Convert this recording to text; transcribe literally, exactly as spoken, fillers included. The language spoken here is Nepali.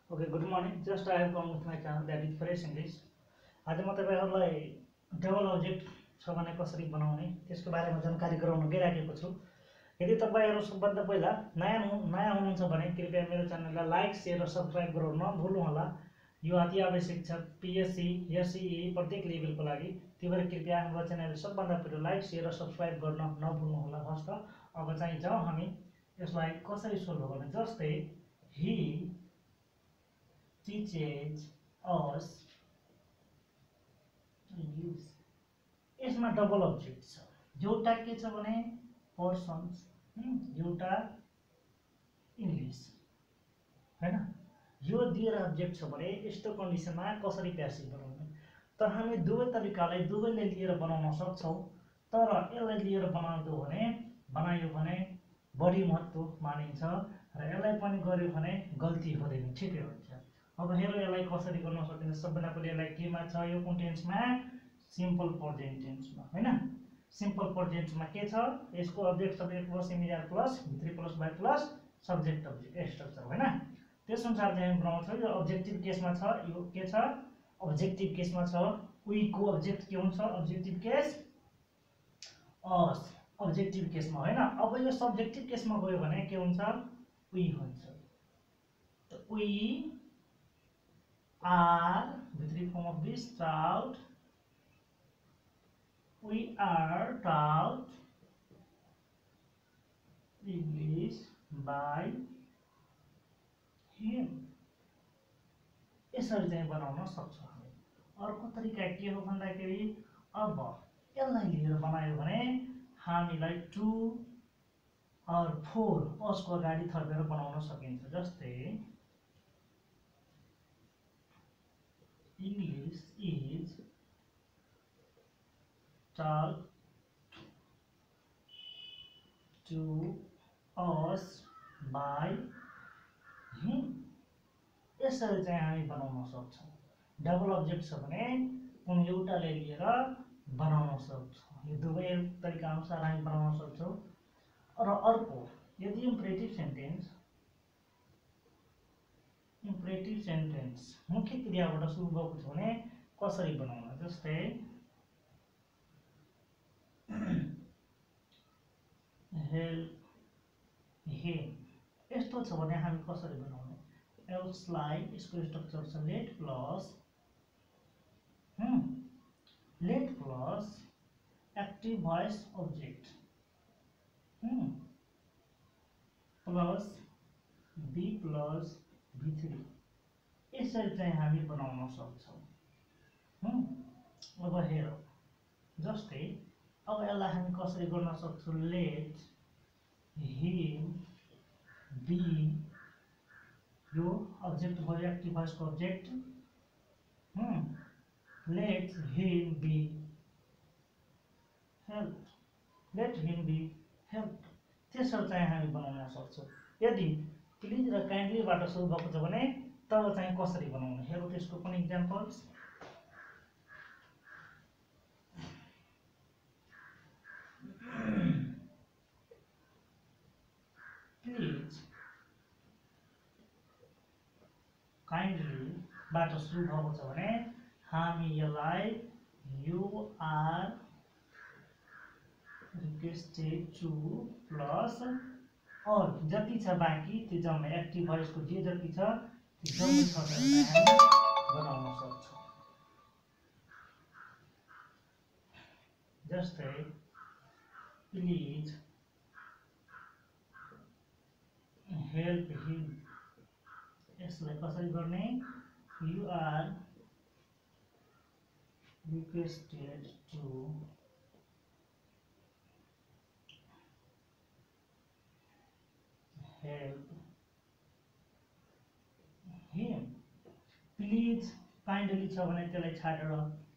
Okay, good morning. Just I have come with my channel that is Fresh English. आज म तपाईहरुलाई डबल अब्जेक्ट छ भने कसरी बनाउने त्यसको बारेमा जानकारी गराउन गइराखेको छु। यदि तपाईहरु सबभन्दा पहिला नयाँ नयाँ हुनुहुन्छ भने कृपया मेरो च्यानललाई लाइक, शेयर र सब्स्क्राइब गराउन नभुल्नु होला। यो अति आवश्यक छ पीएससी, एससीई प्रत्येक लेभलको लागि। त्यही भएर कृपया हाम्रो च्यानललाई सबभन्दा पहिला लाइक, शेयर र सब्स्क्राइब गर्न नभुल्नु होला। हस्त अब चाहिँ जाउँ हामी यसलाई कसरी सोल्भ गर्ने। जस्तै he teaches us English. यसमा डबल अब्जेक्ट छ। एउटा के छ भने पर्सन्स, एउटा इंग्लिश हैन। यो दिएर अब्जेक्ट छ भने यस्तो कन्डिसनमा कसरी प्यासिभ बनाउने त हामी दुवै तरिकाले दुवैले लिएर बनाउन सक्छौं। तर यसलाई लिएर बनाउँदो भने बनायो भने बढी महत्व मानिन्छ र यसलाई पनि गर्यो भने गल्ती हुँदैन, ठिकै हुन्छ। अब हेरौँ यसलाई कसरी गर्न सकिन्छ। सबभन्दा पहिले यसलाई केमा छ, यो कुन टेन्समा, सिम्पल प्रेजेन्ट टेन्समा हैन। सिम्पल प्रेजेन्टमा के छ, यसको object subject plus immediate plus V plus by plus subject object structure हैन। त्यसअनुसार चाहिँ हामी बनाउँछौं। यो अब्जेक्टिभ केसमा छ, यो के छ अब्जेक्टिभ केसमा छ। वी को अब्जेक्ट के हुन्छ, अब्जेक्टिभ केस अस अब्जेक्टिभ केसमा हैन। अब यो सब्जेक्टिभ केसमा गयो भने के हुन्छ, वी हुन्छ। त V are with the form of this taught, we are taught English by him. यसरी चाहिँ बनाउन सक्छौं हामी। अर्को तरिका के हो भन्दाखेरि अब यसलाई लिएर बनायो भने हामीलाई टु और फोर उसको अगाडि थपेर बनाउन सकिन्छ। जस्तै English is taught to us by him. यसरी चाहिँ हामी बनाउन सक्छौं। डबल अब्जेक्ट छ भने कुनै एउटाले लिएर बनाउन सक्छौं। यो दुवै तरिका अनुसार हामी बनाउन सक्छौं। र अर्को यदि इम्परेटिभ सेन्टेन्स इम्परेटिभ सेन्टेन्स मुख्य क्रियाबाट सुरु भएको छ भने कसरी बनाउन। जस्तै हेल्प हिम यस्तो छ भने हामी कसरी बनाउने। एल्स लाई यसको स्ट्रक्चर छ let plus hmm let plus active voice object hmm plus be plus V three. यसरी चाहिँ हामी बनाउन सक्छौं। हम अब हेरौं। जस्तै अब यसलाई हामी कसरी गर्न सक्छौं। लेट हिम बी यो अब्जेक्ट भयो एक्टिभ भोइस को object. Hmm let him be help let him be help. त्यसरी चाहिँ हामी बनाउन सक्छौं। यदि प्लिज र काइन्डली बाट सुरु भएको छ भने तब चाहिँ कसरी बनाउने हेरौँ। त्यसको पनि एक्जाम्पल्स। प्लिज काइन्डली बाट सुरु भएको छ भने हामी यसलाई you are requested to plus और जति छ बाँकी त्यो जम्मै एक्टिभ भोइस को जे जति छ त्यो जम्मै थपेर हामी बनाउन सक्छौं। जस्तै प्लिज हेल्प हिम यसलाई कसरी गर्ने। You are requested to help him. Please kindly छ भने त्यसलाई छाडेर